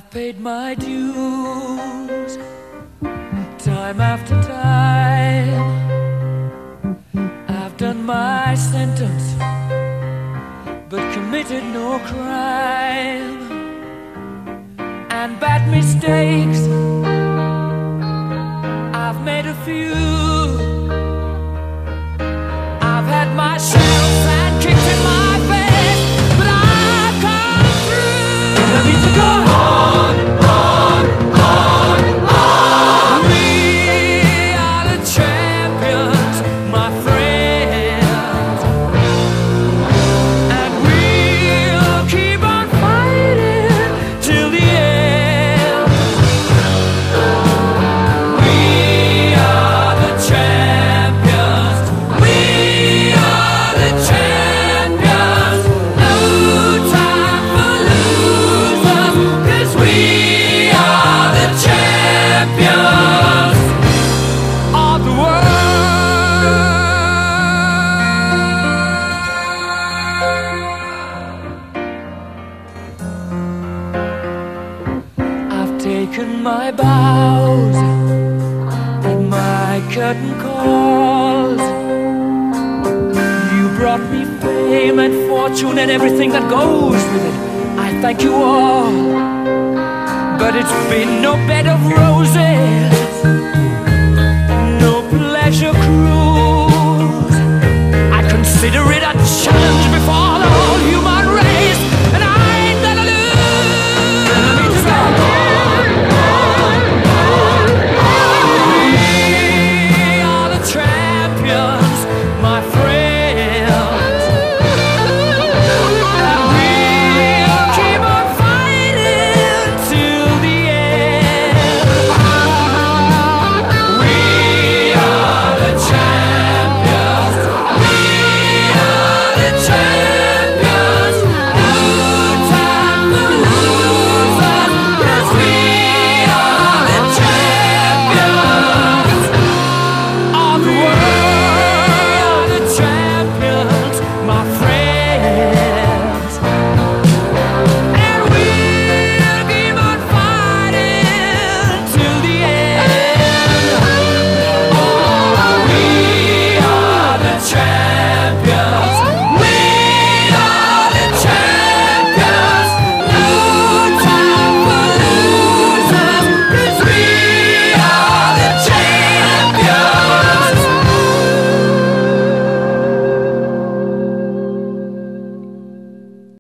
paid my dues time after time. I've done my sentence but committed no crime. And bad mistakes I've made a few. I've had my share of bad kicks in my face, but I've come through. I need to go on, on, on, on. We are the champions, my friends, and we'll keep on fighting till the end. We are the champions. We are the champions. No time for losers, 'cause we are the champions of the world. I've taken my bows and my curtain calls. You brought me fame and fortune and everything that goes with it. I thank you all, but it's been no bed of roses.